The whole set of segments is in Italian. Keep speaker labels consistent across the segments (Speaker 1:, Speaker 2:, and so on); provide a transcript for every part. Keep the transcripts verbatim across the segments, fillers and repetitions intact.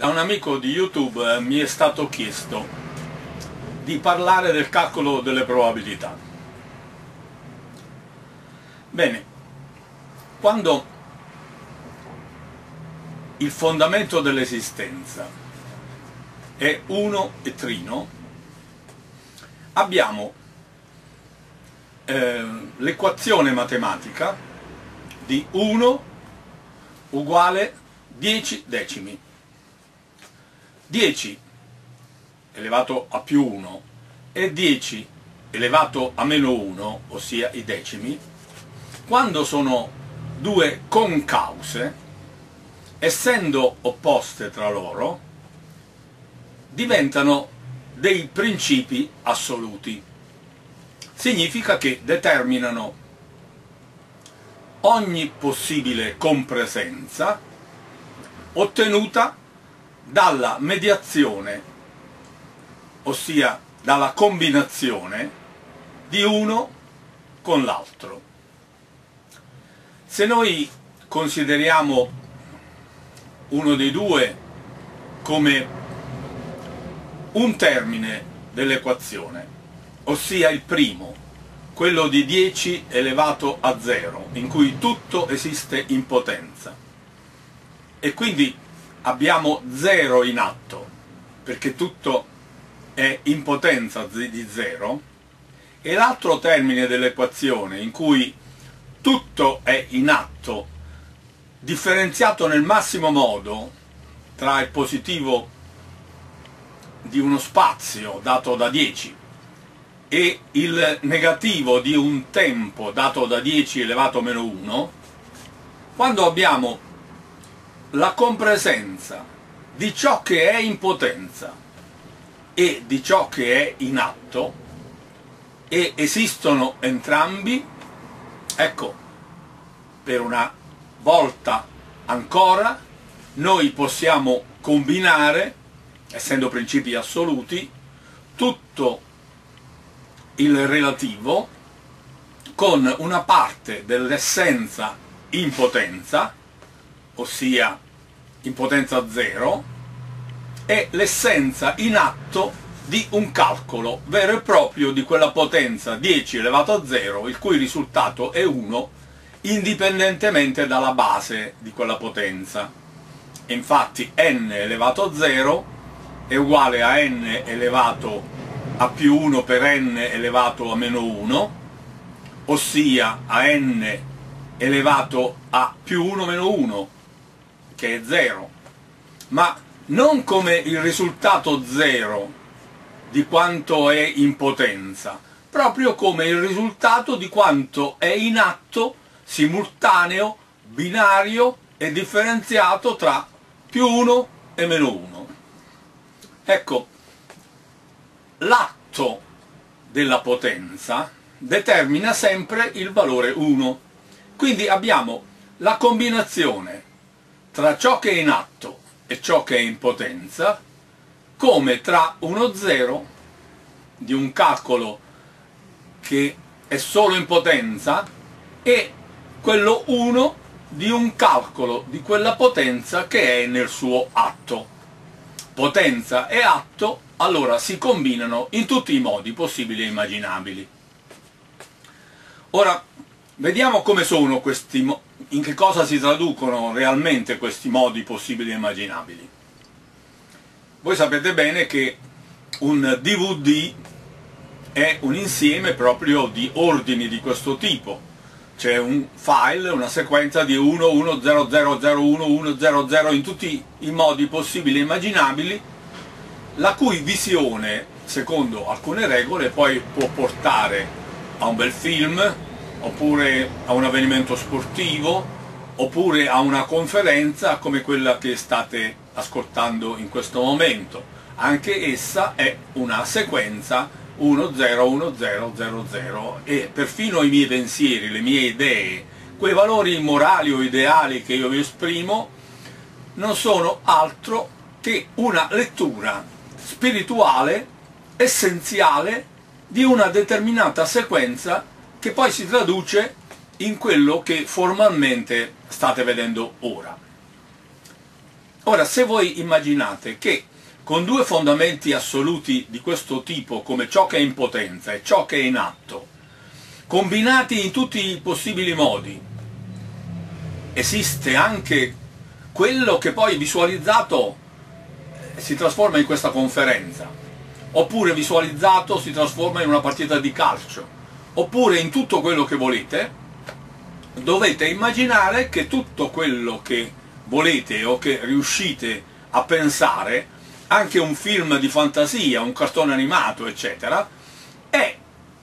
Speaker 1: a un amico di YouTube mi è stato chiesto di parlare del calcolo delle probabilità. Bene, quando il fondamento dell'esistenza è uno e trino, abbiamo eh, l'equazione matematica di uno uguale dieci decimi. dieci elevato a più uno e dieci elevato a meno uno, ossia i decimi, quando sono due concause, essendo opposte tra loro, diventano dei principi assoluti. Significa che determinano ogni possibile compresenza ottenuta dalla mediazione, ossia dalla combinazione di uno con l'altro. Se noi consideriamo uno dei due come un termine dell'equazione, ossia il primo, quello di dieci elevato a zero, in cui tutto esiste in potenza, e quindi abbiamo zero in atto, perché tutto è in potenza di zero, e l'altro termine dell'equazione, in cui tutto è in atto, differenziato nel massimo modo tra il positivo di uno spazio dato da dieci e il negativo di un tempo dato da dieci elevato a meno uno, quando abbiamo la compresenza di ciò che è in potenza e di ciò che è in atto, e esistono entrambi, ecco, per una volta ancora noi possiamo combinare, essendo principi assoluti, tutto il relativo con una parte dell'essenza in potenza, ossia in potenza zero, e l'essenza in atto di un calcolo vero e proprio di quella potenza dieci elevato a zero, il cui risultato è uno, indipendentemente dalla base di quella potenza. Infatti n elevato a zero è uguale a n elevato a più uno per n elevato a meno uno, ossia a n elevato a più uno meno uno, che è zero, ma non come il risultato zero di quanto è in potenza, proprio come il risultato di quanto è in atto, simultaneo, binario e differenziato tra più uno e meno uno. Ecco, l'atto della potenza determina sempre il valore uno, quindi abbiamo la combinazione tra ciò che è in atto e ciò che è in potenza, come tra uno zero di un calcolo che è solo in potenza e quello uno di un calcolo di quella potenza che è nel suo atto. Potenza e atto allora si combinano in tutti i modi possibili e immaginabili. Ora vediamo come sono questi, in che cosa si traducono realmente questi modi possibili e immaginabili. Voi sapete bene che un D V D è un insieme proprio di ordini di questo tipo. C'è un file, una sequenza di uno, uno, zero, zero, zero, uno, uno, zero, zero in tutti i modi possibili e immaginabili, la cui visione, secondo alcune regole, poi può portare a un bel film, oppure a un avvenimento sportivo, oppure a una conferenza come quella che state ascoltando in questo momento. Anche essa è una sequenza uno zero uno zero zero zero, e perfino i miei pensieri, le mie idee, quei valori morali o ideali che io vi esprimo, non sono altro che una lettura spirituale essenziale di una determinata sequenza che poi si traduce in quello che formalmente state vedendo ora. Ora, se voi immaginate che con due fondamenti assoluti di questo tipo, come ciò che è in potenza e ciò che è in atto, combinati in tutti i possibili modi, esiste anche quello che poi visualizzato si trasforma in questa conferenza, oppure visualizzato si trasforma in una partita di calcio, oppure in tutto quello che volete, dovete immaginare che tutto quello che volete o che riuscite a pensare, anche un film di fantasia, un cartone animato, eccetera, è,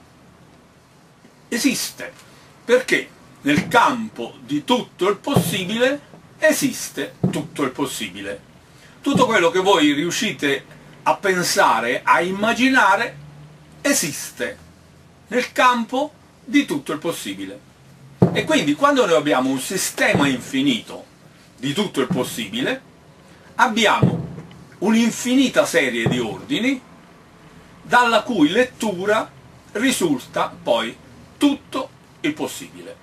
Speaker 1: esiste, perché nel campo di tutto il possibile esiste tutto il possibile. Tutto quello che voi riuscite a pensare, a immaginare, esiste nel campo di tutto il possibile. E quindi quando noi abbiamo un sistema infinito di tutto il possibile, abbiamo un'infinita serie di ordini dalla cui lettura risulta poi tutto il possibile.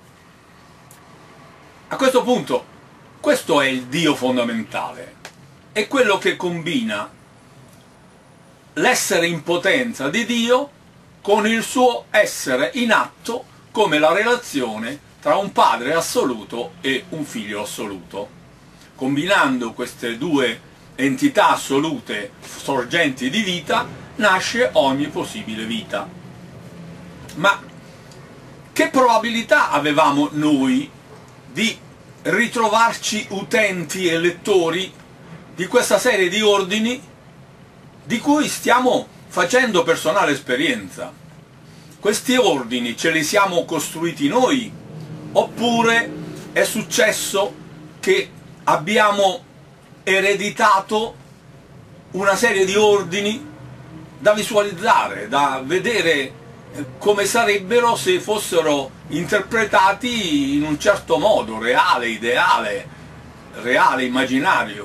Speaker 1: A questo punto, questo è il Dio fondamentale, è quello che combina l'essere in potenza di Dio con il suo essere in atto, come la relazione tra un padre assoluto e un figlio assoluto. Combinando queste due entità assolute sorgenti di vita, nasce ogni possibile vita. Ma che probabilità avevamo noi di ritrovarci utenti e lettori di questa serie di ordini di cui stiamo facendo personale esperienza? Questi ordini ce li siamo costruiti noi, oppure è successo che abbiamo ereditato una serie di ordini da visualizzare, da vedere come sarebbero se fossero interpretati in un certo modo, reale, ideale, reale, immaginario?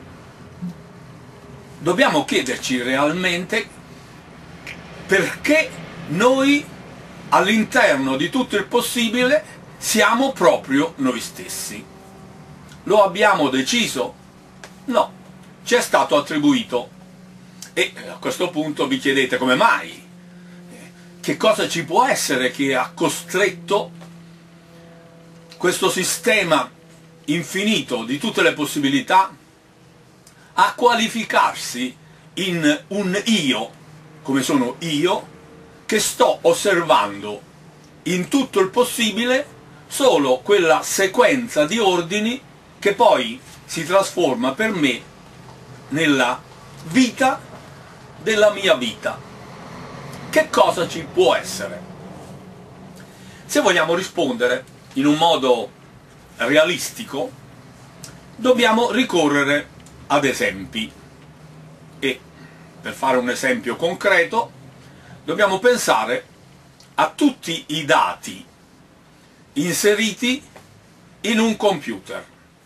Speaker 1: Dobbiamo chiederci realmente perché noi all'interno di tutto il possibile siamo proprio noi stessi. Lo abbiamo deciso? No, ci è stato attribuito. E a questo punto vi chiedete come mai? Che cosa ci può essere che ha costretto questo sistema infinito di tutte le possibilità a qualificarsi in un io, come sono io, che sto osservando in tutto il possibile solo quella sequenza di ordini che poi si trasforma per me nella vita della mia vita. Che cosa ci può essere? Se vogliamo rispondere in un modo realistico, dobbiamo ricorrere ad esempi. E per fare un esempio concreto, dobbiamo pensare a tutti i dati inseriti in un computer.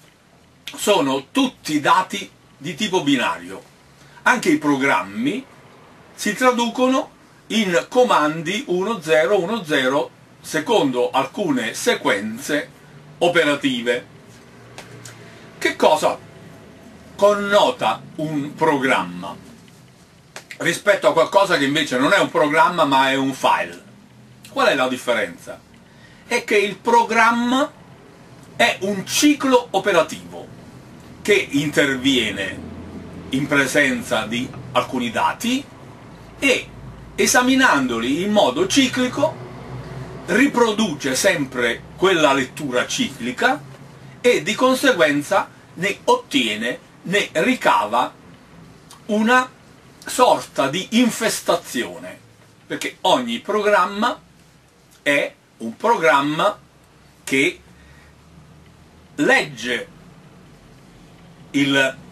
Speaker 1: Sono tutti dati di tipo binario. Anche i programmi si traducono in comandi uno zero uno zero secondo alcune sequenze operative. Che cosa connota un programma rispetto a qualcosa che invece non è un programma ma è un file? Qual è la differenza? È che il programma è un ciclo operativo che interviene in presenza di alcuni dati e, esaminandoli in modo ciclico, riproduce sempre quella lettura ciclica e di conseguenza ne ottiene, ne ricava una sorta di infestazione, perché ogni programma è un programma che legge il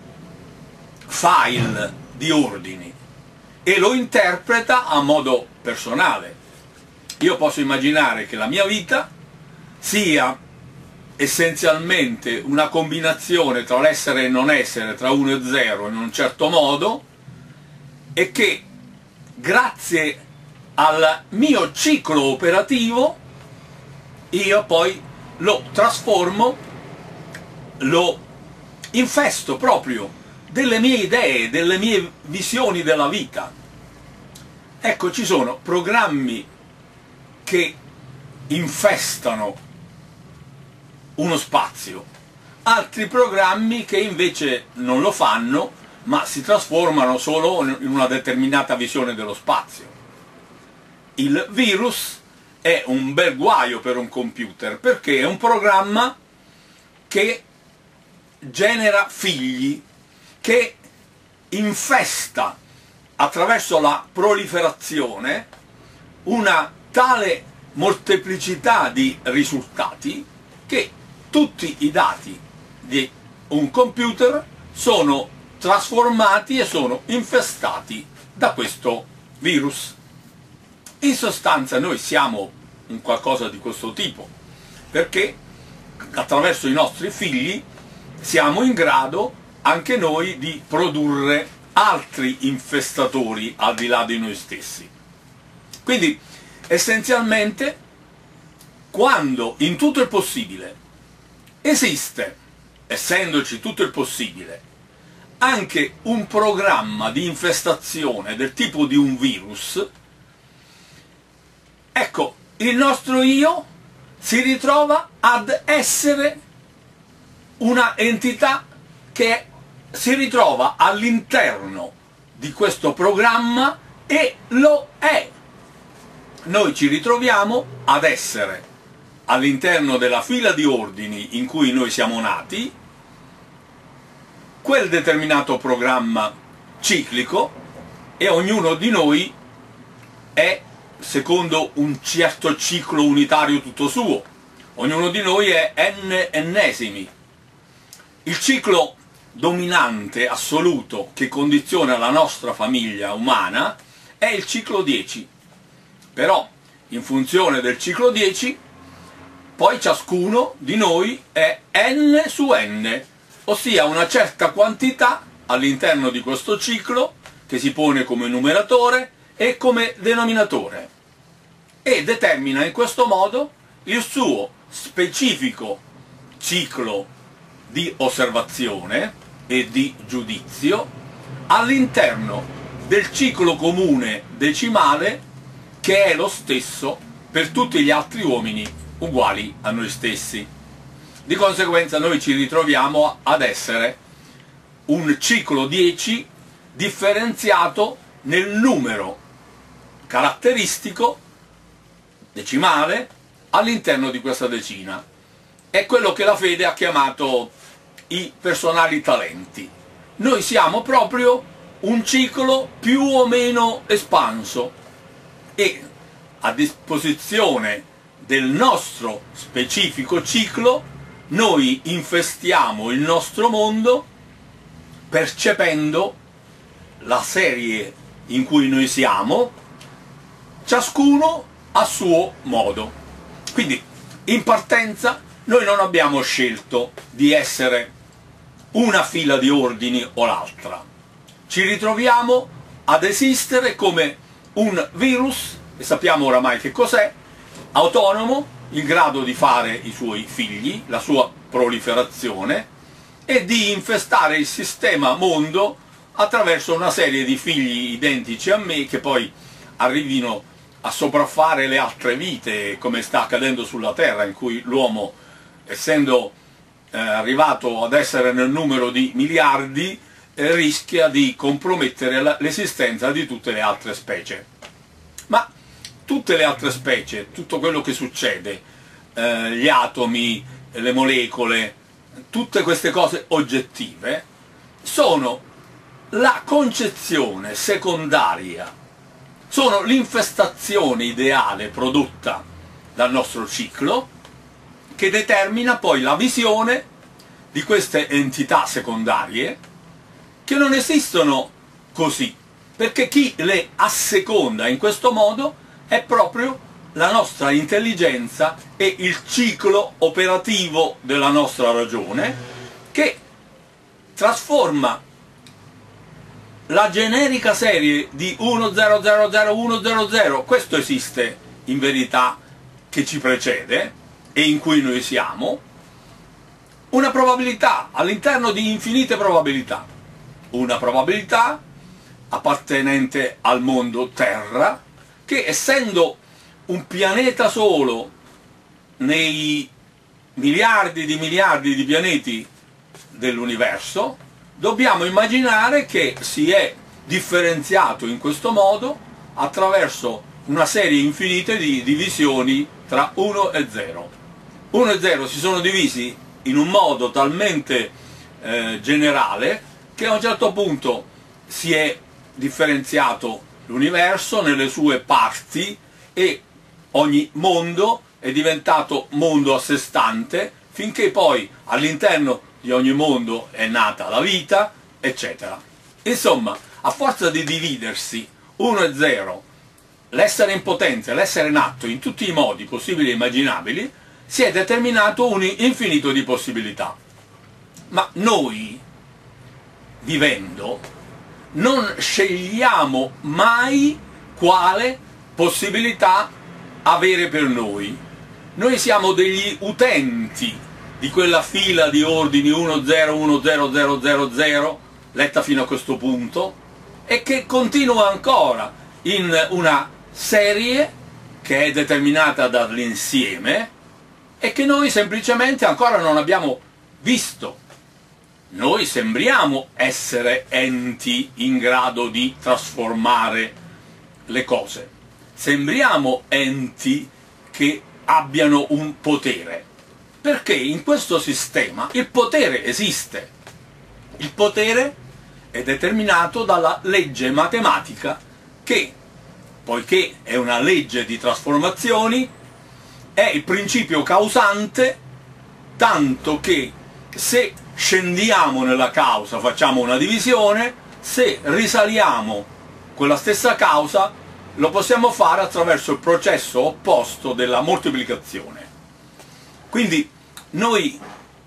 Speaker 1: file di ordini e lo interpreta a modo personale. Io posso immaginare che la mia vita sia essenzialmente una combinazione tra l'essere e il non essere, tra uno e zero in un certo modo, e che grazie al mio ciclo operativo io poi lo trasformo, lo infesto proprio delle mie idee, delle mie visioni della vita. Ecco, ci sono programmi che infestano uno spazio, altri programmi che invece non lo fanno, ma si trasformano solo in una determinata visione dello spazio. Il virus è un bel guaio per un computer, perché è un programma che genera figli, che infesta attraverso la proliferazione una tale molteplicità di risultati che tutti i dati di un computer sono trasformati e sono infestati da questo virus. In sostanza noi siamo un qualcosa di questo tipo, perché attraverso i nostri figli siamo in grado anche noi di produrre altri infestatori al di là di noi stessi. Quindi essenzialmente, quando in tutto il possibile esiste, essendoci tutto il possibile, anche un programma di infestazione del tipo di un virus, ecco, il nostro io si ritrova ad essere una entità che si ritrova all'interno di questo programma e lo è. Noi ci ritroviamo ad essere all'interno della fila di ordini in cui noi siamo nati, quel determinato programma ciclico, e ognuno di noi è secondo un certo ciclo unitario tutto suo. Ognuno di noi è n ennesimi. Il ciclo dominante assoluto che condiziona la nostra famiglia umana è il ciclo dieci. Però, in funzione del ciclo dieci, poi ciascuno di noi è n su n, ossia una certa quantità all'interno di questo ciclo che si pone come numeratore e come denominatore, e determina in questo modo il suo specifico ciclo di osservazione e di giudizio all'interno del ciclo comune decimale, che è lo stesso per tutti gli altri uomini uguali a noi stessi. Di conseguenza noi ci ritroviamo ad essere un ciclo dieci differenziato nel numero caratteristico decimale all'interno di questa decina. È quello che la fede ha chiamato i personali talenti. Noi siamo proprio un ciclo più o meno espanso, e a disposizione del nostro specifico ciclo noi infestiamo il nostro mondo percependo la serie in cui noi siamo, ciascuno a suo modo. Quindi in partenza noi non abbiamo scelto di essere una fila di ordini o l'altra, ci ritroviamo ad esistere come un virus, e sappiamo oramai che cos'è, autonomo, in grado di fare i suoi figli, la sua proliferazione, e di infestare il sistema mondo attraverso una serie di figli identici a me, che poi arrivino a sopraffare le altre vite, come sta accadendo sulla Terra, in cui l'uomo, essendo eh, arrivato ad essere nel numero di miliardi, eh, rischia di compromettere l'esistenza di tutte le altre specie. Ma tutte le altre specie, tutto quello che succede, eh, gli atomi, le molecole, tutte queste cose oggettive, sono la concezione secondaria, sono l'infestazione ideale prodotta dal nostro ciclo, che determina poi la visione di queste entità secondarie, che non esistono così, perché chi le asseconda in questo modo è proprio la nostra intelligenza e il ciclo operativo della nostra ragione, che trasforma la generica serie di uno zero zero zero uno zero zero, questo esiste in verità, che ci precede e in cui noi siamo, una probabilità all'interno di infinite probabilità, una probabilità appartenente al mondo Terra, che essendo un pianeta solo nei miliardi di miliardi di pianeti dell'universo, dobbiamo immaginare che si è differenziato in questo modo attraverso una serie infinita di divisioni tra uno e zero. uno e zero si sono divisi in un modo talmente eh, generale che a un certo punto si è differenziato l'universo nelle sue parti e ogni mondo è diventato mondo a sé stante, finché poi all'interno di ogni mondo è nata la vita, eccetera. Insomma, a forza di dividersi uno e zero, l'essere in potenza e l'essere in atto in tutti i modi possibili e immaginabili, si è determinato un infinito di possibilità. Ma noi, vivendo, non scegliamo mai quale possibilità avere per noi. Noi siamo degli utenti di quella fila di ordini uno zero uno zero zero zero zero, letta fino a questo punto, e che continua ancora in una serie che è determinata dall'insieme e che noi semplicemente ancora non abbiamo visto. Noi sembriamo essere enti in grado di trasformare le cose, sembriamo enti che abbiano un potere, perché in questo sistema il potere esiste. Il potere è determinato dalla legge matematica che, poiché è una legge di trasformazioni, è il principio causante, tanto che se scendiamo nella causa facciamo una divisione, se risaliamo quella stessa causa lo possiamo fare attraverso il processo opposto della moltiplicazione. Quindi noi,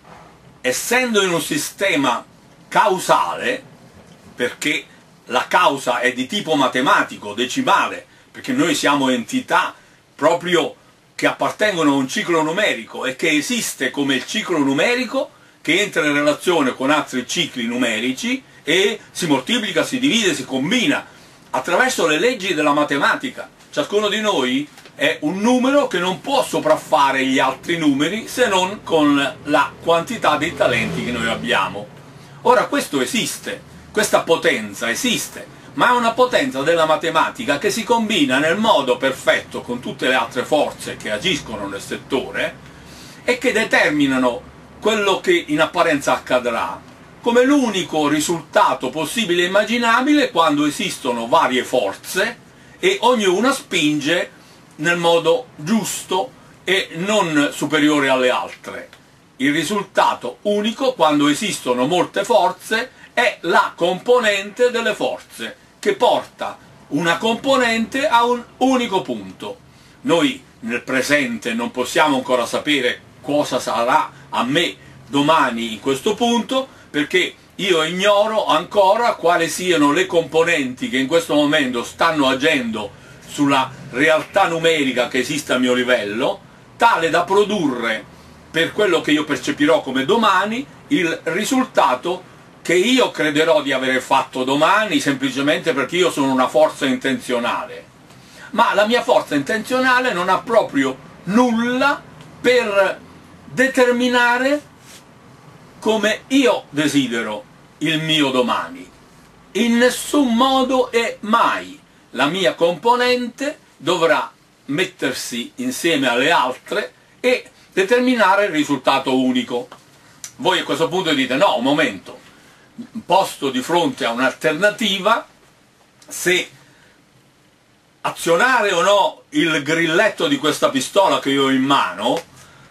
Speaker 1: essendo in un sistema causale, perché la causa è di tipo matematico, decimale, perché noi siamo entità proprio che appartengono a un ciclo numerico e che esiste come il ciclo numerico che entra in relazione con altri cicli numerici e si moltiplica, si divide, si combina attraverso le leggi della matematica. Ciascuno di noi è un numero che non può sopraffare gli altri numeri se non con la quantità dei talenti che noi abbiamo. Ora questo esiste, questa potenza esiste, ma è una potenza della matematica che si combina nel modo perfetto con tutte le altre forze che agiscono nel settore e che determinano quello che in apparenza accadrà come l'unico risultato possibile e immaginabile quando esistono varie forze e ognuna spinge nel modo giusto e non superiore alle altre. Il risultato unico quando esistono molte forze è la componente delle forze che porta una componente a un unico punto. Noi nel presente non possiamo ancora sapere cosa sarà a me domani in questo punto, perché io ignoro ancora quali siano le componenti che in questo momento stanno agendo sulla realtà numerica che esiste a mio livello, tale da produrre, per quello che io percepirò come domani, il risultato che io crederò di aver fatto domani semplicemente perché io sono una forza intenzionale. Ma la mia forza intenzionale non ha proprio nulla per determinare come io desidero il mio domani. In nessun modo e mai la mia componente dovrà mettersi insieme alle altre e determinare il risultato unico. Voi a questo punto dite: no, un momento, posto di fronte a un'alternativa, se azionare o no il grilletto di questa pistola che io ho in mano,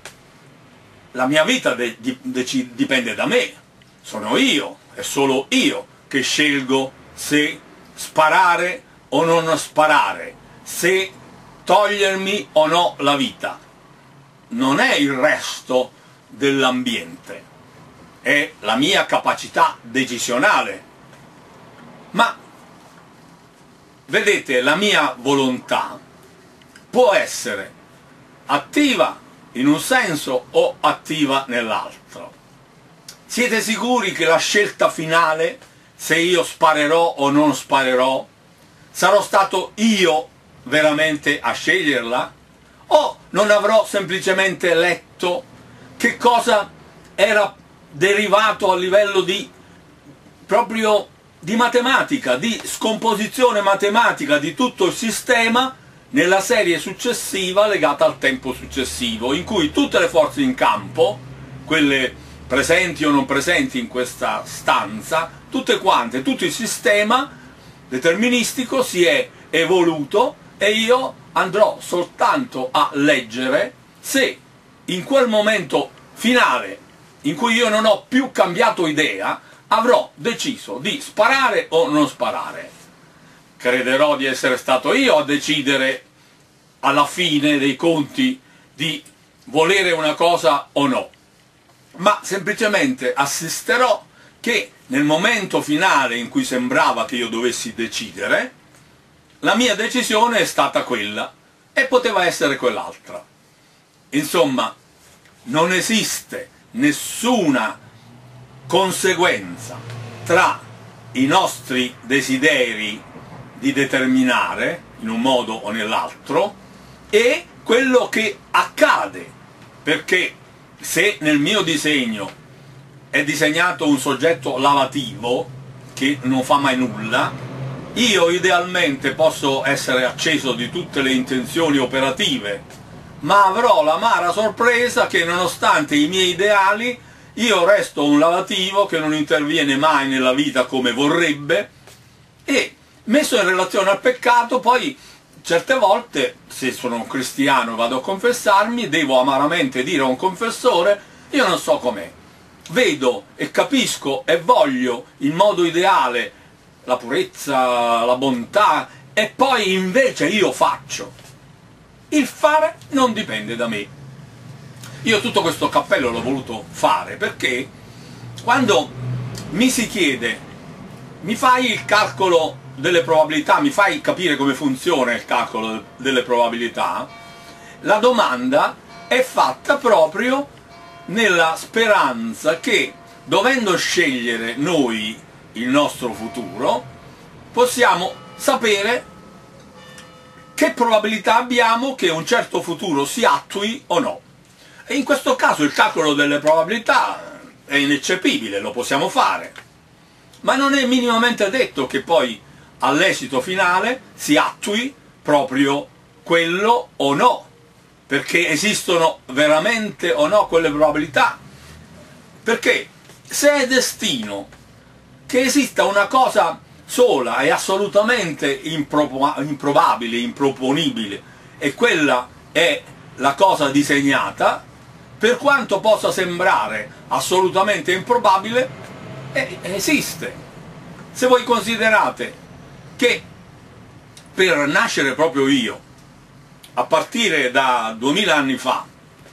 Speaker 1: la mia vita de di dipende da me, sono io, è solo io che scelgo se sparare o non sparare, se togliermi o no la vita. Non è il resto dell'ambiente, è la mia capacità decisionale. Ma vedete, la mia volontà può essere attiva in un senso o attiva nell'altro. Siete sicuri che la scelta finale, se io sparerò o non sparerò, sarò stato io veramente a sceglierla? O non avrò semplicemente letto che cosa era derivato a livello di proprio di matematica, di scomposizione matematica di tutto il sistema nella serie successiva legata al tempo successivo, in cui tutte le forze in campo, quelle presenti o non presenti in questa stanza, tutte quante, tutto il sistema deterministico si è evoluto e io andrò soltanto a leggere se in quel momento finale in cui io non ho più cambiato idea avrò deciso di sparare o non sparare. Crederò di essere stato io a decidere alla fine dei conti di volere una cosa o no, ma semplicemente assisterò che nel momento finale in cui sembrava che io dovessi decidere, la mia decisione è stata quella e poteva essere quell'altra. Insomma, non esiste nessuna conseguenza tra i nostri desideri di determinare, in un modo o nell'altro, e quello che accade, perché se nel mio disegno è disegnato un soggetto lavativo che non fa mai nulla, io idealmente posso essere acceso di tutte le intenzioni operative, ma avrò l'amara sorpresa che nonostante i miei ideali io resto un lavativo che non interviene mai nella vita come vorrebbe, e messo in relazione al peccato poi certe volte, se sono un cristiano e vado a confessarmi, devo amaramente dire a un confessore: io non so com'è, vedo e capisco e voglio il modo ideale, la purezza, la bontà, e poi invece io faccio. Il fare non dipende da me. Io tutto questo cappello l'ho voluto fare perché quando mi si chiede: mi fai il calcolo delle probabilità, mi fai capire come funziona il calcolo delle probabilità, la domanda è fatta proprio nella speranza che, dovendo scegliere noi il nostro futuro, possiamo sapere che probabilità abbiamo che un certo futuro si attui o no. E in questo caso il calcolo delle probabilità è ineccepibile, lo possiamo fare, ma non è minimamente detto che poi all'esito finale si attui proprio quello o no, perché esistono veramente o no quelle probabilità. Perché se è destino che esista una cosa sola e assolutamente impro- improbabile, improponibile, e quella è la cosa disegnata, per quanto possa sembrare assolutamente improbabile, eh, esiste. Se voi considerate che per nascere proprio io, a partire da duemila anni fa,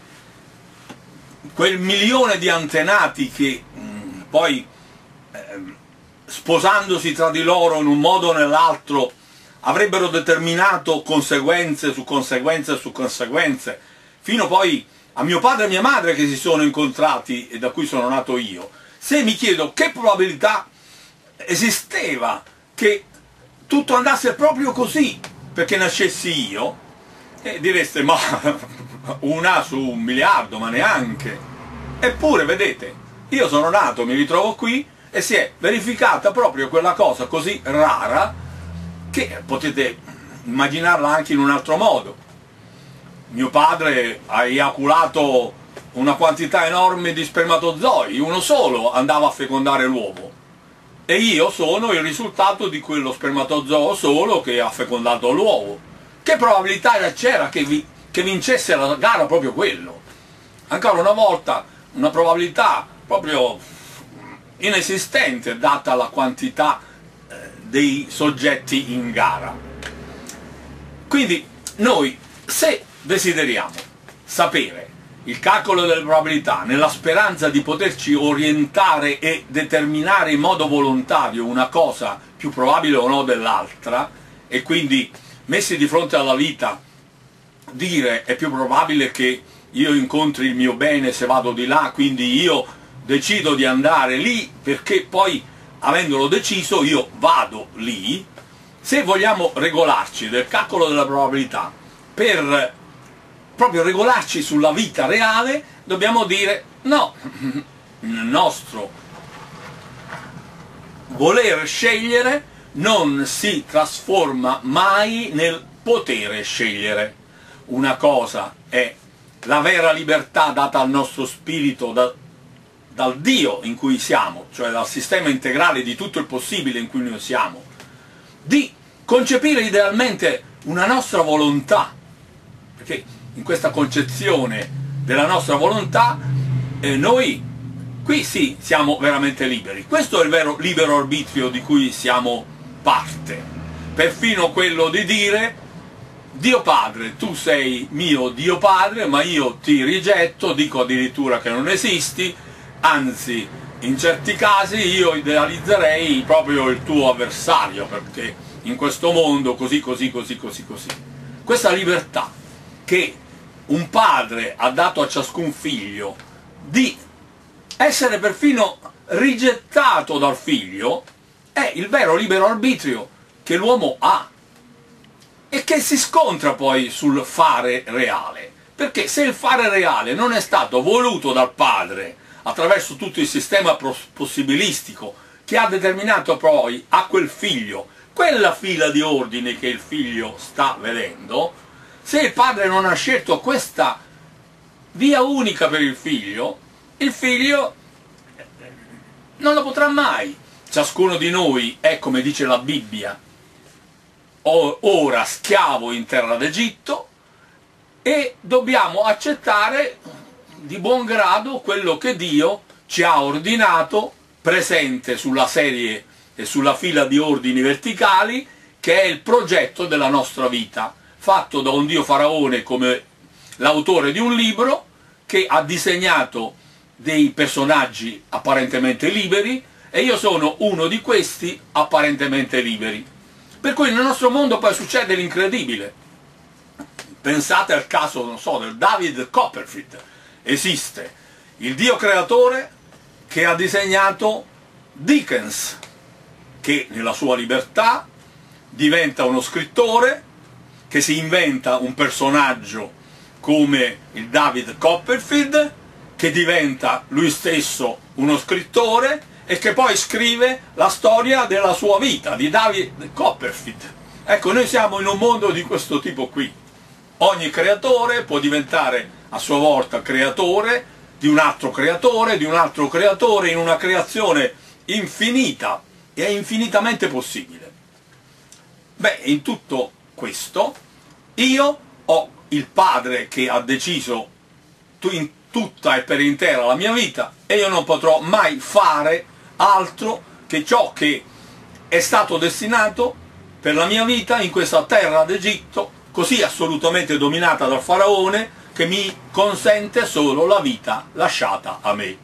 Speaker 1: quel milione di antenati che mh, poi eh, sposandosi tra di loro in un modo o nell'altro avrebbero determinato conseguenze su conseguenze su conseguenze, fino poi a mio padre e mia madre che si sono incontrati e da cui sono nato io, se mi chiedo che probabilità esisteva che tutto andasse proprio così perché nascessi io, eh, direste: ma una su un miliardo, ma neanche. Eppure vedete, io sono nato, mi ritrovo qui e si è verificata proprio quella cosa così rara che potete immaginarla anche in un altro modo. Mio padre ha eiaculato una quantità enorme di spermatozoi, uno solo andava a fecondare l'uovo, e io sono il risultato di quello spermatozoo solo che ha fecondato l'uovo. Che probabilità c'era che, vi, che vincesse la gara proprio quello? Ancora una volta una probabilità proprio inesistente data la quantità eh, dei soggetti in gara. Quindi noi, se desideriamo sapere il calcolo delle probabilità nella speranza di poterci orientare e determinare in modo volontario una cosa più probabile o no dell'altra, e quindi messi di fronte alla vita dire: è più probabile che io incontri il mio bene se vado di là, quindi io decido di andare lì perché poi, avendolo deciso, io vado lì. Se vogliamo regolarci del calcolo della probabilità per proprio regolarci sulla vita reale, dobbiamo dire no, il nostro voler scegliere non si trasforma mai nel potere scegliere. Una cosa è la vera libertà data al nostro spirito da, dal Dio in cui siamo, cioè dal sistema integrale di tutto il possibile in cui noi siamo, di concepire idealmente una nostra volontà, perché in questa concezione della nostra volontà eh, noi qui sì siamo veramente liberi. Questo è il vero libero arbitrio di cui siamo parte, perfino quello di dire: Dio Padre, tu sei mio Dio Padre, ma io ti rigetto, dico addirittura che non esisti, anzi in certi casi io idealizzerei proprio il tuo avversario, perché in questo mondo così così così così così. Questa libertà che un padre ha dato a ciascun figlio di essere perfino rigettato dal figlio è il vero libero arbitrio che l'uomo ha e che si scontra poi sul fare reale, perché se il fare reale non è stato voluto dal padre attraverso tutto il sistema possibilistico che ha determinato poi a quel figlio quella fila di ordini che il figlio sta vedendo, se il padre non ha scelto questa via unica per il figlio, il figlio non lo potrà mai. Ciascuno di noi è, come dice la Bibbia, ora schiavo in terra d'Egitto, e dobbiamo accettare di buon grado quello che Dio ci ha ordinato, presente sulla serie e sulla fila di ordini verticali, che è il progetto della nostra vita, fatto da un Dio faraone come l'autore di un libro che ha disegnato dei personaggi apparentemente liberi, e io sono uno di questi apparentemente liberi. Per cui nel nostro mondo poi succede l'incredibile. Pensate al caso, non so, del David Copperfield. Esiste il Dio creatore che ha disegnato Dickens, che nella sua libertà diventa uno scrittore, che si inventa un personaggio come il David Copperfield, che diventa lui stesso uno scrittore e che poi scrive la storia della sua vita, di David Copperfield. Ecco, noi siamo in un mondo di questo tipo qui. Ogni creatore può diventare a sua volta creatore di un altro creatore, di un altro creatore, in una creazione infinita, e è infinitamente possibile. Beh, in tutto questo io ho il Padre che ha deciso in tutta e per intera la mia vita, e io non potrò mai fare altro che ciò che è stato destinato per la mia vita in questa terra d'Egitto, così assolutamente dominata dal faraone, che mi consente solo la vita lasciata a me.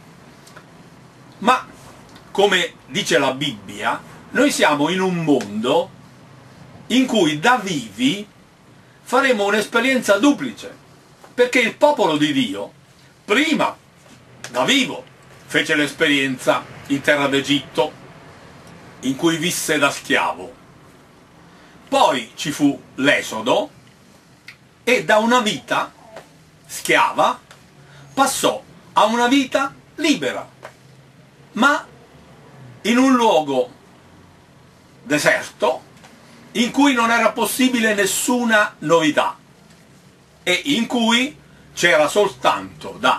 Speaker 1: Ma, come dice la Bibbia, noi siamo in un mondo in cui da vivi faremo un'esperienza duplice, perché il popolo di Dio prima, da vivo, fece l'esperienza in terra d'Egitto, in cui visse da schiavo. Poi ci fu l'Esodo, e da una vita schiava passò a una vita libera, ma in un luogo deserto, in cui non era possibile nessuna novità, e in cui c'era soltanto da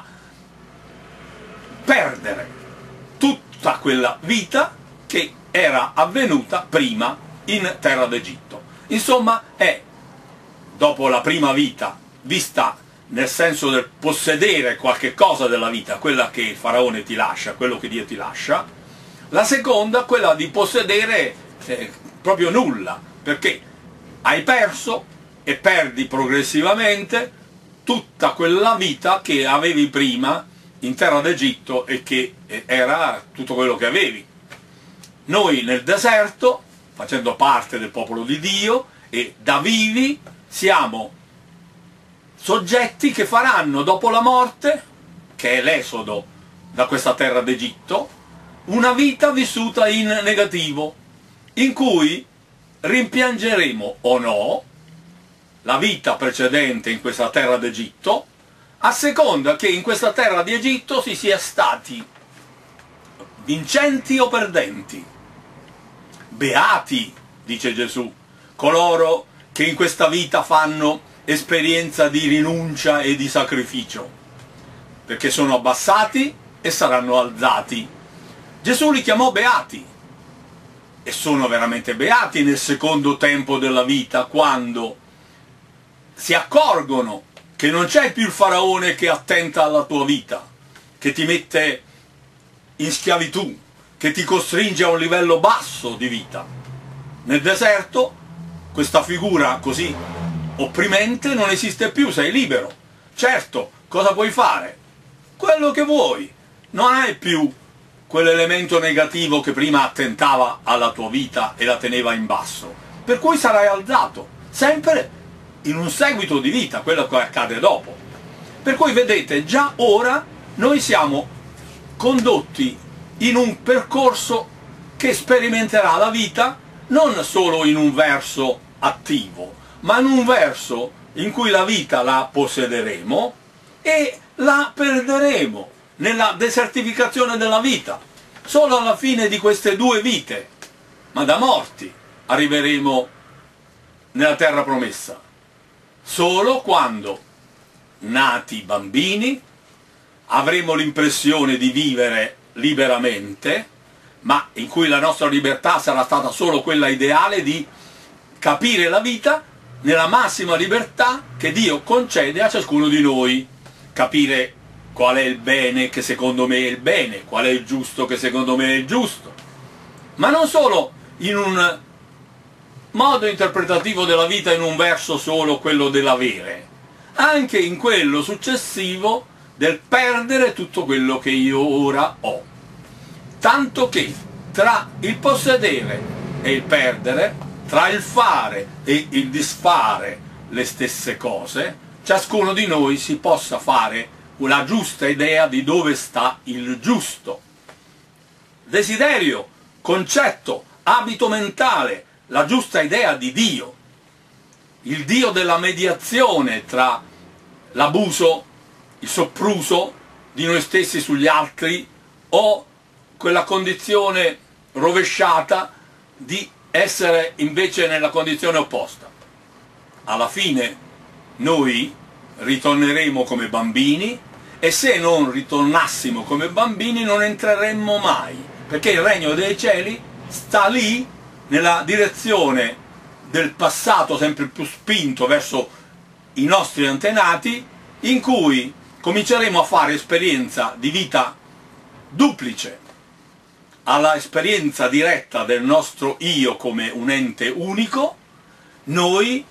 Speaker 1: perdere tutta quella vita che era avvenuta prima in terra d'Egitto. Insomma, è, dopo la prima vita, vista nel senso del possedere qualche cosa della vita, quella che il faraone ti lascia, quello che Dio ti lascia, la seconda, quella di possedere eh, proprio nulla, perché hai perso e perdi progressivamente tutta quella vita che avevi prima in terra d'Egitto e che era tutto quello che avevi. Noi nel deserto, facendo parte del popolo di Dio e da vivi, siamo soggetti che faranno dopo la morte, che è l'Esodo da questa terra d'Egitto, una vita vissuta in negativo, in cui rimpiangeremo o no la vita precedente in questa terra d'Egitto, a seconda che in questa terra di Egitto si sia stati vincenti o perdenti. Beati, dice Gesù, coloro che in questa vita fanno esperienza di rinuncia e di sacrificio, perché sono abbassati e saranno alzati. Gesù li chiamò beati, e sono veramente beati nel secondo tempo della vita, quando si accorgono che non c'è più il faraone che attenta alla tua vita, che ti mette in schiavitù, che ti costringe a un livello basso di vita. Nel deserto questa figura così opprimente non esiste più, sei libero. Certo, cosa puoi fare? Quello che vuoi. Non hai più quell'elemento negativo che prima attentava alla tua vita e la teneva in basso. Per cui sarai alzato, sempre in un seguito di vita, quello che accade dopo. Per cui vedete, già ora noi siamo condotti in un percorso che sperimenterà la vita non solo in un verso attivo, ma in un verso in cui la vita la possederemo e la perderemo nella desertificazione della vita. Solo alla fine di queste due vite, ma da morti, arriveremo nella terra promessa. Solo quando, nati bambini, avremo l'impressione di vivere liberamente, ma in cui la nostra libertà sarà stata solo quella ideale di capire la vita nella massima libertà che Dio concede a ciascuno di noi. Capire qual è il bene che secondo me è il bene, qual è il giusto che secondo me è il giusto. Ma non solo in un modo interpretativo della vita, in un verso solo, quello dell'avere, anche in quello successivo del perdere tutto quello che io ora ho. Tanto che tra il possedere e il perdere, tra il fare e il disfare le stesse cose, ciascuno di noi si possa fare una giusta idea di dove sta il giusto. Desiderio, concetto, abito mentale, la giusta idea di Dio, il Dio della mediazione tra l'abuso, il sopruso di noi stessi sugli altri, o quella condizione rovesciata di essere invece nella condizione opposta. Alla fine noi ritorneremo come bambini, e se non ritornassimo come bambini non entreremmo mai, perché il regno dei cieli sta lì, nella direzione del passato sempre più spinto verso i nostri antenati, in cui cominceremo a fare esperienza di vita duplice, alla esperienza diretta del nostro io come un ente unico. Noi,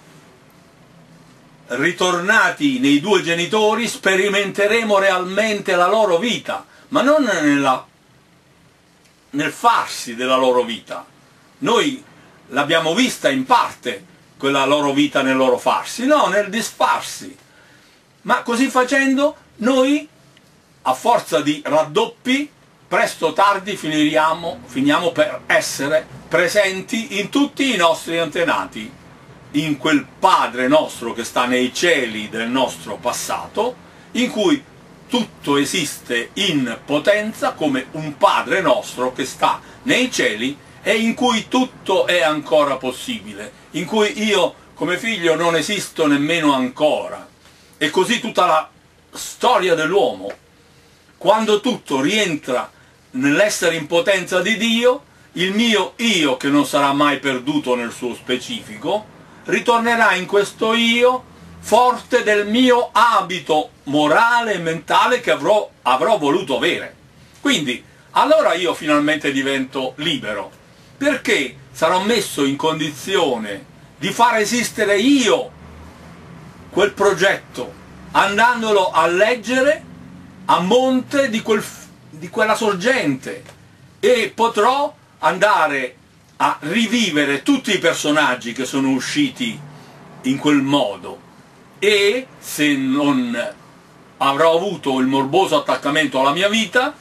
Speaker 1: ritornati nei due genitori, sperimenteremo realmente la loro vita, ma non nella, nel farsi della loro vita. Noi l'abbiamo vista in parte, quella loro vita nel loro farsi, no, nel disfarsi. Ma così facendo noi, a forza di raddoppi, presto o tardi finiriamo, finiamo per essere presenti in tutti i nostri antenati, in quel Padre nostro che sta nei cieli del nostro passato, in cui tutto esiste in potenza come un Padre nostro che sta nei cieli e in cui tutto è ancora possibile, in cui io come figlio non esisto nemmeno ancora. E così tutta la storia dell'uomo, quando tutto rientra nell'essere in potenza di Dio, il mio io, che non sarà mai perduto nel suo specifico, ritornerà in questo io forte del mio abito morale e mentale che avrò, avrò voluto avere. Quindi, allora io finalmente divento libero, perché sarò messo in condizione di far esistere io quel progetto, andandolo a leggere a monte di, quel, di quella sorgente, e potrò andare a rivivere tutti i personaggi che sono usciti in quel modo, e se non avrò avuto il morboso attaccamento alla mia vita,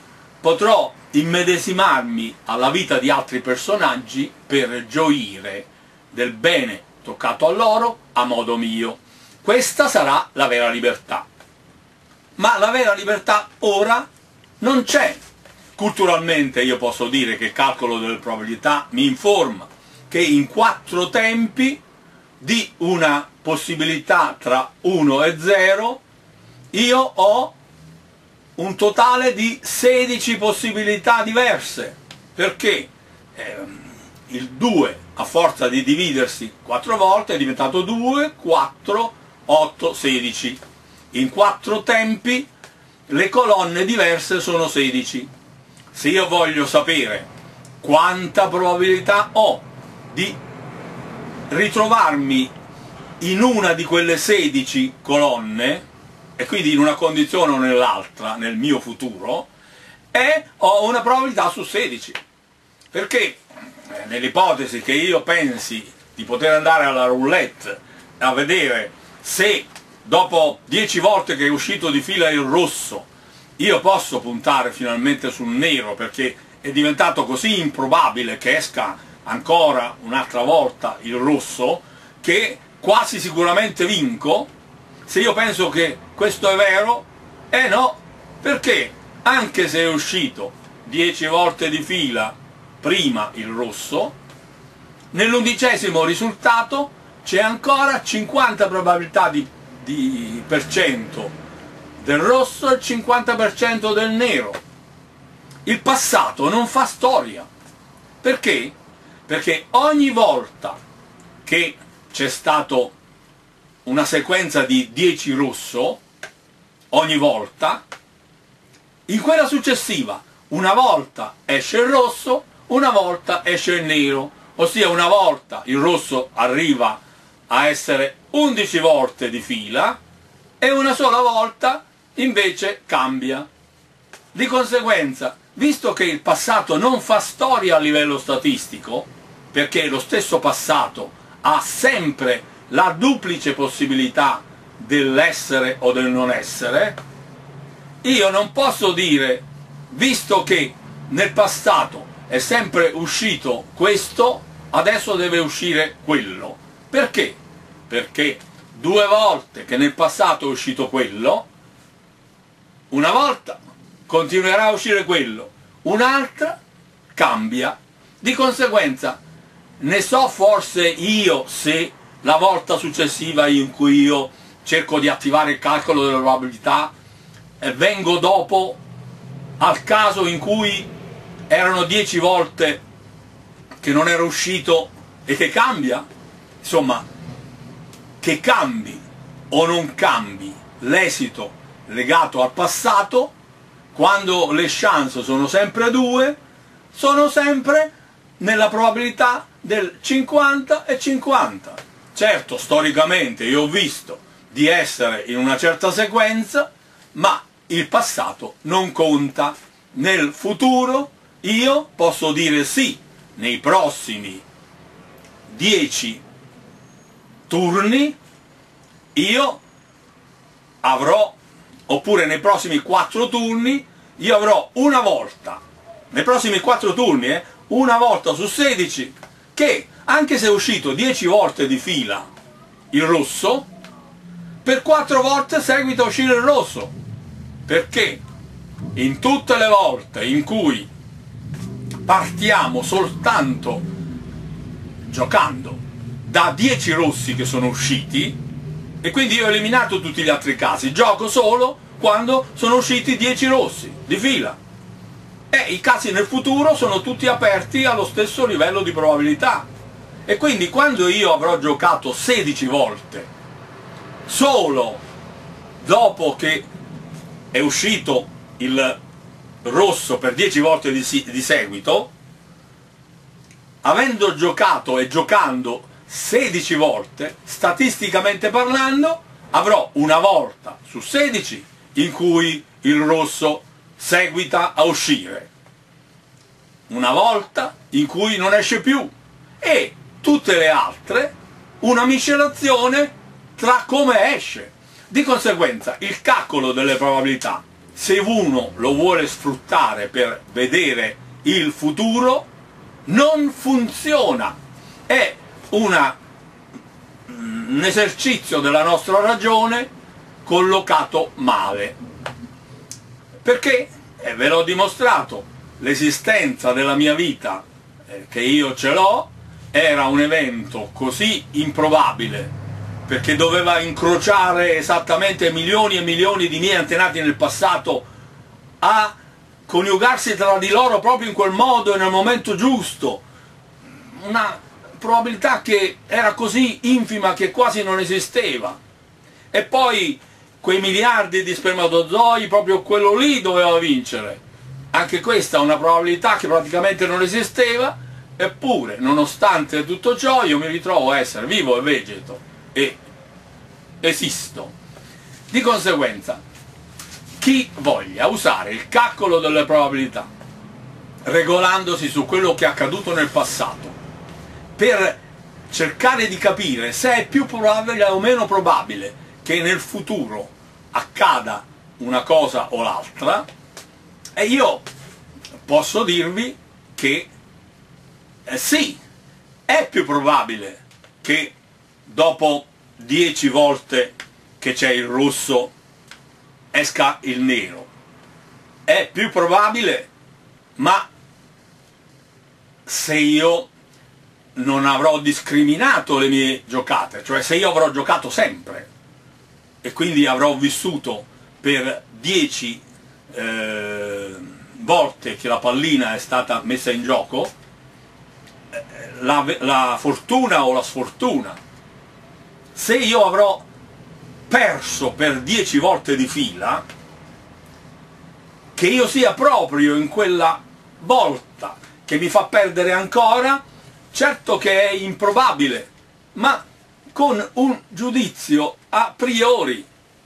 Speaker 1: potrò immedesimarmi alla vita di altri personaggi per gioire del bene toccato a loro a modo mio. Questa sarà la vera libertà. Ma la vera libertà ora non c'è. Culturalmente io posso dire che il calcolo delle probabilità mi informa che in quattro tempi di una possibilità tra uno e zero io ho un totale di sedici possibilità diverse, perché ehm, il due a forza di dividersi quattro volte è diventato due, quattro, otto, sedici. In quattro tempi le colonne diverse sono sedici. Se io voglio sapere quanta probabilità ho di ritrovarmi in una di quelle sedici colonne, e quindi in una condizione o nell'altra, nel mio futuro, e ho una probabilità su sedici. Perché nell'ipotesi che io pensi di poter andare alla roulette a vedere se dopo dieci volte che è uscito di fila il rosso io posso puntare finalmente sul nero, perché è diventato così improbabile che esca ancora un'altra volta il rosso che quasi sicuramente vinco. Se io penso che questo è vero, eh no, perché anche se è uscito dieci volte di fila prima il rosso, nell'undicesimo risultato c'è ancora cinquanta probabilità di, di per cento del rosso e cinquanta per cento del nero. Il passato non fa storia. Perché? Perché ogni volta che c'è stato una sequenza di dieci rosso, ogni volta, in quella successiva una volta esce il rosso, una volta esce il nero, ossia una volta il rosso arriva a essere undici volte di fila e una sola volta invece cambia. Di conseguenza, visto che il passato non fa storia a livello statistico, perché lo stesso passato ha sempre la duplice possibilità dell'essere o del non essere, io non posso dire, visto che nel passato è sempre uscito questo, adesso deve uscire quello. Perché? Perché due volte che nel passato è uscito quello, una volta continuerà a uscire quello, un'altra cambia. Di conseguenza, ne so forse io se la volta successiva in cui io cerco di attivare il calcolo delle probabilità e vengo dopo al caso in cui erano dieci volte che non era uscito e che cambia? Insomma, che cambi o non cambi l'esito legato al passato, quando le chance sono sempre due, sono sempre nella probabilità del cinquanta e cinquanta. Certo, storicamente io ho visto di essere in una certa sequenza, ma il passato non conta. Nel futuro io posso dire sì, nei prossimi dieci turni io avrò, oppure nei prossimi quattro turni, io avrò una volta, nei prossimi quattro turni, eh, una volta su sedici, che anche se è uscito dieci volte di fila il rosso, per quattro volte seguita a uscire il rosso. Perché in tutte le volte in cui partiamo soltanto giocando da dieci rossi che sono usciti, e quindi io ho eliminato tutti gli altri casi, gioco solo quando sono usciti dieci rossi di fila, e i casi nel futuro sono tutti aperti allo stesso livello di probabilità. E quindi quando io avrò giocato sedici volte solo dopo che è uscito il rosso per dieci volte di, di seguito, avendo giocato e giocando sedici volte, statisticamente parlando, avrò una volta su sedici in cui il rosso seguita a uscire, una volta in cui non esce più, e tutte le altre una miscelazione tra come esce. Di conseguenza il calcolo delle probabilità se uno lo vuole sfruttare per vedere il futuro, non funziona. È una, un esercizio della nostra ragione collocato male. Perché, eh, ve l'ho dimostrato, l'esistenza della mia vita, eh, che io ce l'ho, era un evento così improbabile, perché doveva incrociare esattamente milioni e milioni di miei antenati nel passato a coniugarsi tra di loro proprio in quel modo e nel momento giusto. Una probabilità che era così infima che quasi non esisteva. E poi quei miliardi di spermatozoi, proprio quello lì doveva vincere. Anche questa è una probabilità che praticamente non esisteva, eppure, nonostante tutto ciò, io mi ritrovo a essere vivo e vegeto e esisto. Di conseguenza, chi voglia usare il calcolo delle probabilità, regolandosi su quello che è accaduto nel passato, per cercare di capire se è più probabile o meno probabile che nel futuro accada una cosa o l'altra, e io posso dirvi che eh, sì, è più probabile che dopo dieci volte che c'è il rosso esca il nero. È più probabile, ma se io non avrò discriminato le mie giocate, cioè se io avrò giocato sempre e quindi avrò vissuto per dieci eh, volte che la pallina è stata messa in gioco, eh, la, la fortuna o la sfortuna, se io avrò perso per dieci volte di fila, che io sia proprio in quella volta che mi fa perdere ancora, certo che è improbabile, ma con un giudizio a priori.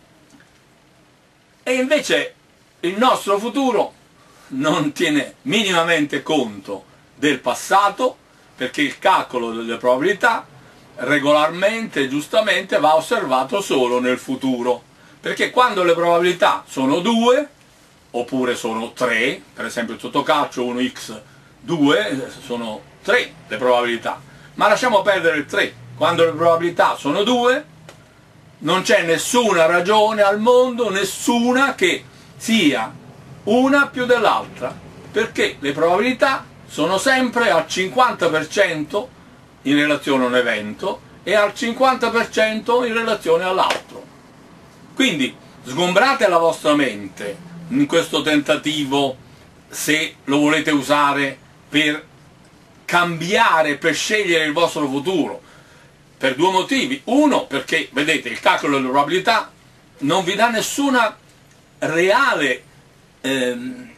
Speaker 1: E invece il nostro futuro non tiene minimamente conto del passato, perché il calcolo delle probabilità regolarmente e giustamente va osservato solo nel futuro, perché quando le probabilità sono due oppure sono tre, per esempio il Totocalcio uno per due, sono tre le probabilità, ma lasciamo perdere il tre, quando le probabilità sono due non c'è nessuna ragione al mondo, nessuna, che sia una più dell'altra, perché le probabilità sono sempre al cinquanta per cento in relazione a un evento e al cinquanta per cento in relazione all'altro. Quindi sgombrate la vostra mente in questo tentativo, se lo volete usare per cambiare, per scegliere il vostro futuro, per due motivi. Uno, perché vedete, il calcolo delle probabilità non vi dà nessuna reale ehm,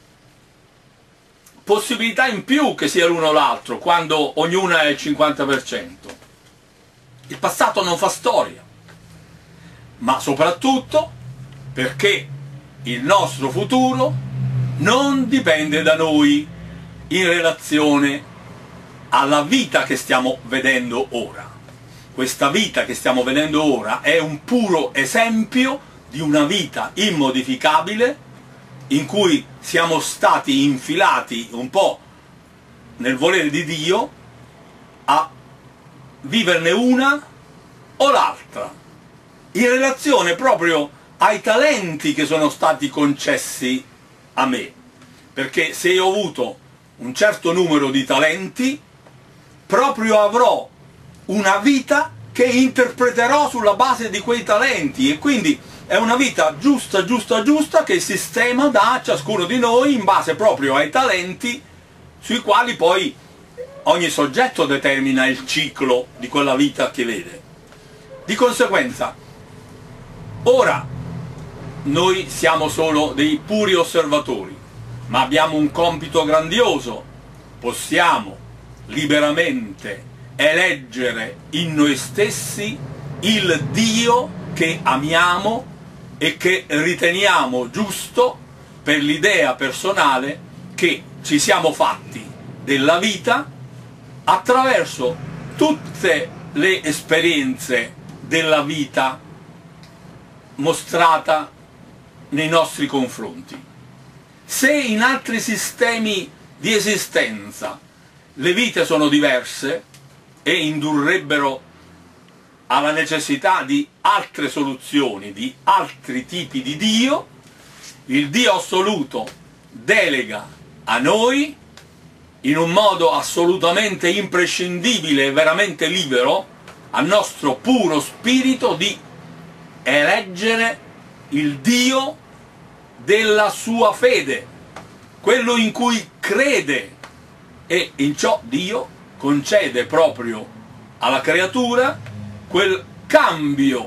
Speaker 1: possibilità in più che sia l'uno o l'altro, quando ognuna è il cinquanta per cento. Il passato non fa storia, ma soprattutto perché il nostro futuro non dipende da noi in relazione alla vita che stiamo vedendo ora. Questa vita che stiamo vedendo ora è un puro esempio di una vita immodificabile in cui siamo stati infilati un po' nel volere di Dio a viverne una o l'altra, in relazione proprio ai talenti che sono stati concessi a me, perché se io ho avuto un certo numero di talenti, proprio avrò una vita che interpreterò sulla base di quei talenti, e quindi è una vita giusta, giusta, giusta che il sistema dà a ciascuno di noi in base proprio ai talenti sui quali poi ogni soggetto determina il ciclo di quella vita che vede. Di conseguenza, ora noi siamo solo dei puri osservatori, ma abbiamo un compito grandioso: possiamo liberamente eleggere in noi stessi il Dio che amiamo e che riteniamo giusto per l'idea personale che ci siamo fatti della vita attraverso tutte le esperienze della vita mostrata nei nostri confronti. Se in altri sistemi di esistenza le vite sono diverse e indurrebbero alla necessità di altre soluzioni, di altri tipi di Dio, il Dio assoluto delega a noi, in un modo assolutamente imprescindibile e veramente libero, al nostro puro spirito di eleggere il Dio della sua fede, quello in cui crede, e in ciò Dio concede proprio alla creatura quel cambio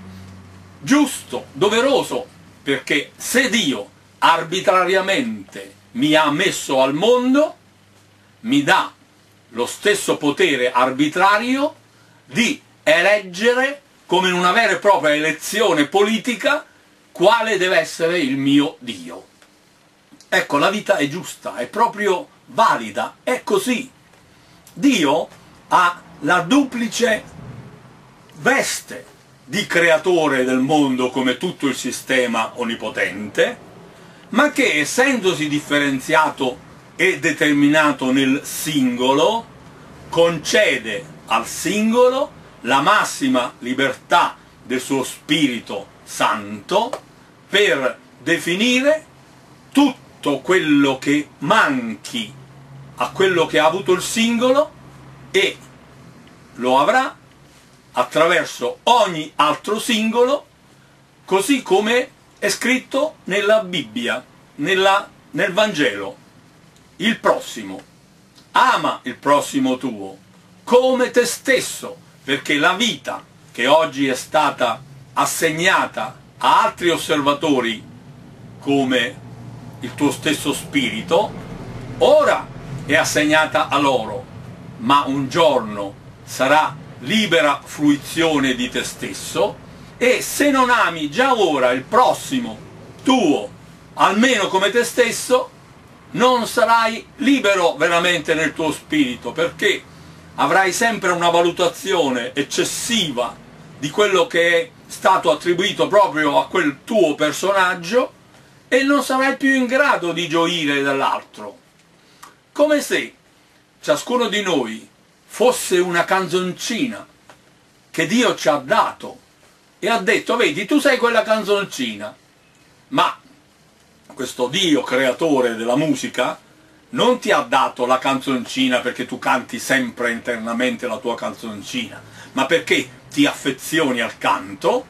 Speaker 1: giusto, doveroso, perché se Dio arbitrariamente mi ha messo al mondo, mi dà lo stesso potere arbitrario di eleggere, come in una vera e propria elezione politica, quale deve essere il mio Dio. Ecco, la vita è giusta, è proprio valida, è così. Dio ha la duplice veste di creatore del mondo come tutto il sistema onnipotente, ma che, essendosi differenziato e determinato nel singolo, concede al singolo la massima libertà del suo Spirito Santo per definire tutto quello che manchi a quello che ha avuto il singolo, e lo avrà attraverso ogni altro singolo, così come è scritto nella Bibbia, nella, nel Vangelo. Il prossimo, ama il prossimo tuo come te stesso, perché la vita che oggi è stata assegnata a altri osservatori come il tuo stesso spirito, ora è assegnata a loro, ma un giorno sarà libera fruizione di te stesso, e se non ami già ora il prossimo tuo almeno come te stesso, non sarai libero veramente nel tuo spirito, perché avrai sempre una valutazione eccessiva di quello che è stato attribuito proprio a quel tuo personaggio, e non sarai più in grado di gioire dell'altro. Come se ciascuno di noi fosse una canzoncina che Dio ci ha dato e ha detto: vedi, tu sei quella canzoncina, ma questo Dio creatore della musica non ti ha dato la canzoncina perché tu canti sempre internamente la tua canzoncina, ma perché ti affezioni al canto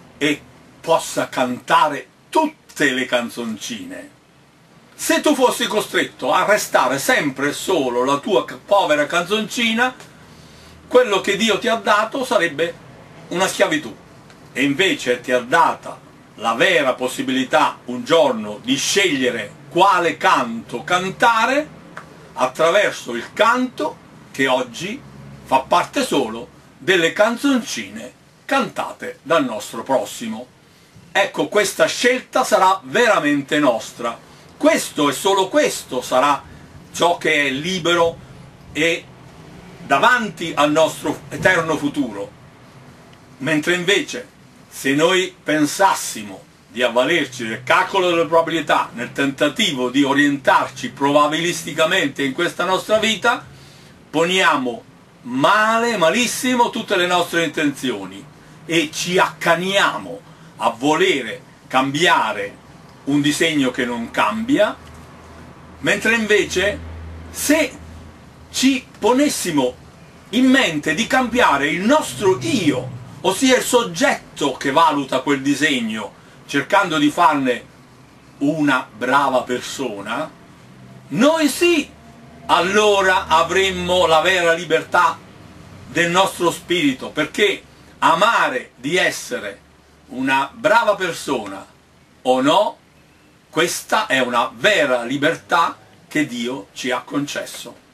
Speaker 1: e possa cantare tutte le canzoncine. Se tu fossi costretto a restare sempre solo la tua povera canzoncina, quello che Dio ti ha dato sarebbe una schiavitù, e invece ti ha data la vera possibilità un giorno di scegliere quale canto cantare attraverso il canto che oggi fa parte solo delle canzoncine cantate dal nostro prossimo. Ecco, questa scelta sarà veramente nostra. Questo e solo questo sarà ciò che è libero e davanti al nostro eterno futuro. Mentre invece, se noi pensassimo di avvalerci del calcolo delle probabilità nel tentativo di orientarci probabilisticamente in questa nostra vita, poniamo male, malissimo tutte le nostre intenzioni e ci accaniamo a volere cambiare un disegno che non cambia, mentre invece se ci ponessimo in mente di cambiare il nostro io, ossia il soggetto che valuta quel disegno, cercando di farne una brava persona, noi sì, allora avremmo la vera libertà del nostro spirito, perché amare di essere una brava persona o no, questa è una vera libertà che Dio ci ha concesso.